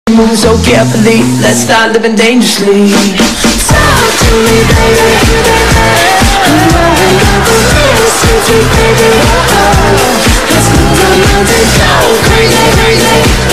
Moving so carefully, let's start living dangerously. Talk to me, baby. I'm rolling up the city, baby. Let's go down and go crazy, crazy.